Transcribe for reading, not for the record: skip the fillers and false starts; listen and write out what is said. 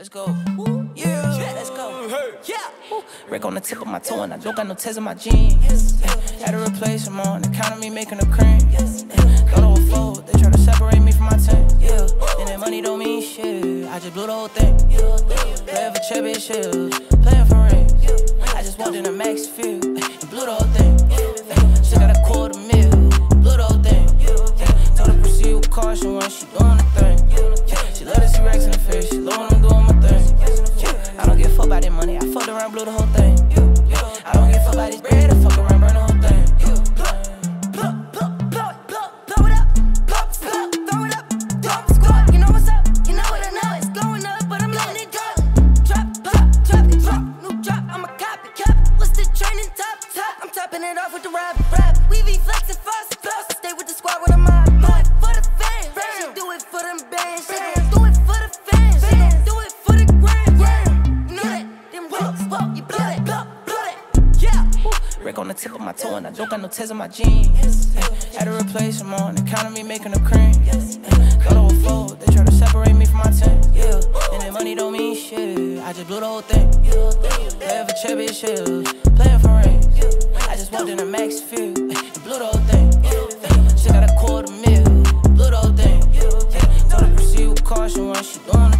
Let's go. Yeah, let's go. Yeah. Rick on the tip of my toe and I don't got no tears in my jeans. Had to replace them on account of me making a cream. Go to a fold, they try to separate me from my team. Yeah, and that money don't mean shit. I just blew the whole thing. Playing for championship, playing for rings. I just walked in a max field and blew the whole thing. She got a $250,000, blew the whole thing. Told her proceed with caution when she doing the thing. She love to see racks in the face, she love when I'm doing my thing. I don't give a fuck about that money, I fucked around, blew the whole thing. I don't give a fuck about this bread, I fuck around, burn the whole thing. Blow it up, throw it up, dump squad. You know what's up, you know what I know. It's going up, but I'm letting it go. Drop, new drop, I'm a copy. What's the training top? I'm topping it off with the rap. We be flexing fast, stay with the squad with a mob. Do it for the fans, she do it for them bands. She gon' do it for the fans, she gon' do it for the grand. You know that, them whips, you blow that, yeah. Rick on the tip of my toe and I don't got no tears in my jeans. Had to replace them on account of me making a cream. Go to a fold, they try to separate me from my team. Yeah, and that money don't mean shit. I just blew the whole thing. Playing for championship, playing for rings. I just walked in a max field and blew the whole thing. She got a $250,000, blew the whole thing. Told her proceed with caution when she doing